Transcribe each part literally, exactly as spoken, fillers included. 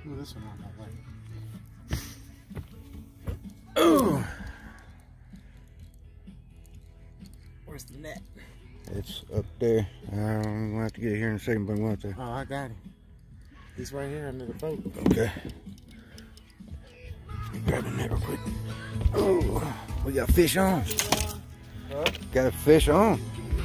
Move this one out that way. Oh. Where's the net? It's up there. I'm gonna have to get it here in a second, but I'm going to. Oh, I got it. He's right here under the boat. Okay. Let me grab the net real quick. Oh, we got fish on. Huh? Got a fish on.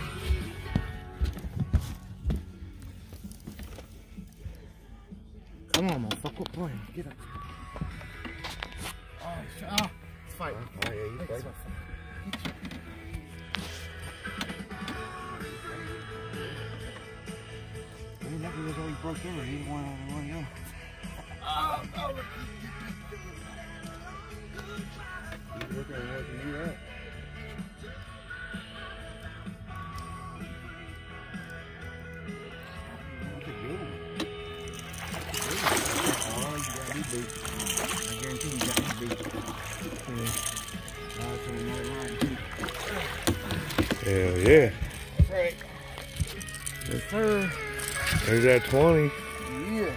Come on, motherfucker. Quit playing. Get up. Oh, oh. Fight. Oh, yeah, you fight. He never was always broke in. He didn't want to want to go. Oh, oh. Look at what you do that. That's a good one. Oh, you got me beat. I guarantee you got me beat. Yeah. Hell yeah. That's right. Yes, sir. There's that twenty. Yeah.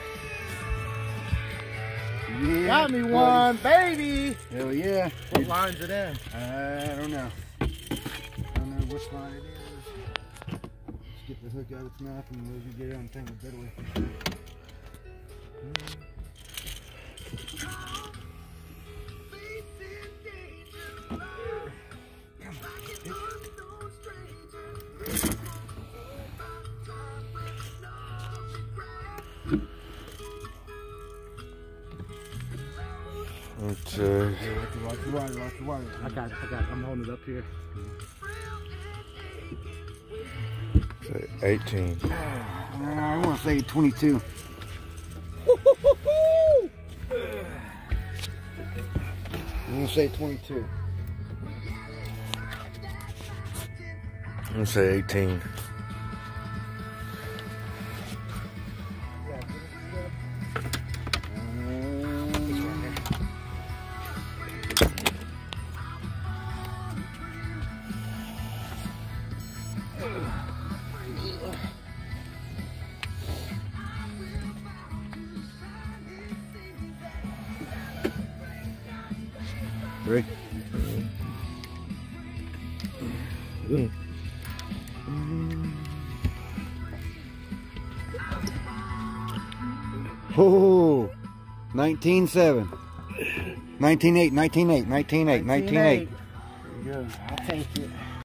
Yeah. Got me one, baby. Hell yeah. What line's it in? I don't know. I don't know which line it is. Let's get the hook out of its mouth and we'll get it untangled better way. It's uh, Watch your wire, watch your wire. I got it, I got it. I'm holding it up here. eighteen. I want to say twenty-two. I'm gonna say twenty-two. I'm gonna say eighteen. Three. Mm. Oh, nineteen seven. nineteen eight, nineteen eight, nineteen eight, nineteen eight. There you go. I'll take it.